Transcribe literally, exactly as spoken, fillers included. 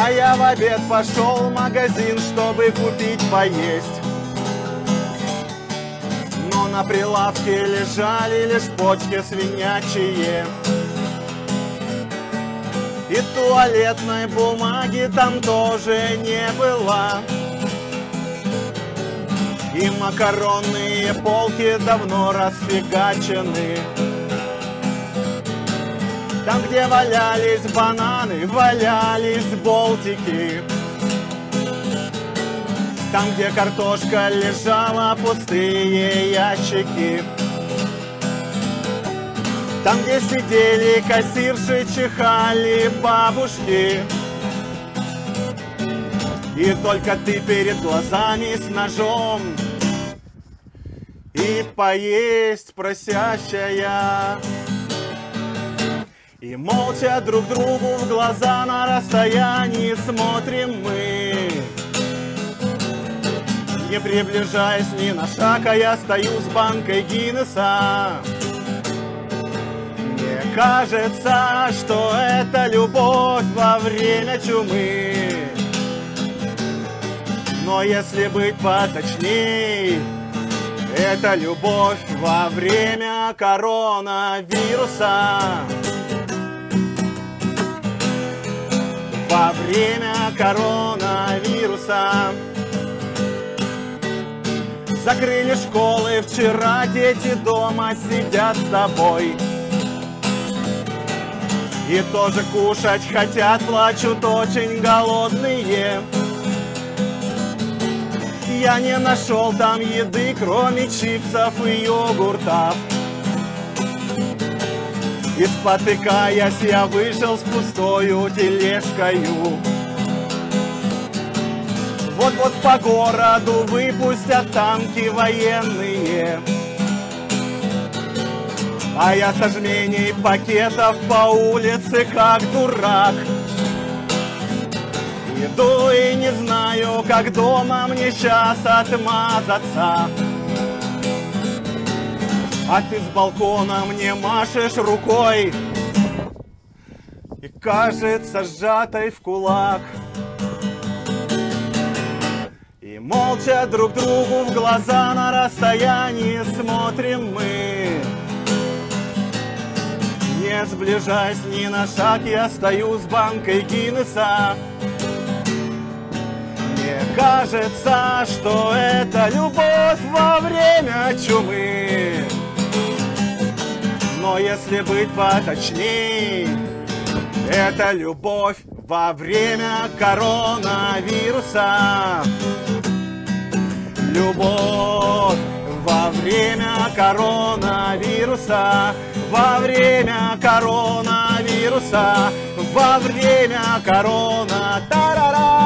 А я в обед пошел в магазин, чтобы купить поесть. Но на прилавке лежали лишь почки свинячьи. И туалетной бумаги там тоже не было. И макаронные полки давно расфигачены. Там, где валялись бананы, валялись болтики. Там, где картошка лежала, пустые ящики. Там, где сидели кассирши, чихали бабушки. И только ты перед глазами с ножом и поесть просящая. И молча друг другу в глаза на расстоянии смотрим мы. Не приближаясь ни на шаг, а я стою с банкой Гиннесса. Мне кажется, что это любовь во время чумы. Но если быть поточней, это любовь во время коронавируса. Во время коронавируса. Закрыли школы вчера, дети дома сидят с тобой. И тоже кушать хотят, плачут очень голодные. Я не нашел там еды, кроме чипсов и йогуртов. И спотыкаясь, я вышел с пустою тележкою. Вот-вот по городу выпустят танки военные. А я со жменей пакетов по улице как дурак. Иду и не знаю, как дома мне сейчас отмазаться. А ты с балкона мне машешь рукой и кажется сжатой в кулак. И молча друг другу в глаза на расстоянии смотрим мы. Не сближаясь ни на шаг, я стою с банкой Гиннесса. Мне кажется, что это любовь во время чумы. Но если быть поточней, это любовь во время коронавируса. Любовь во время коронавируса. Во время коронавируса. Во время корона. Та-ра-ра.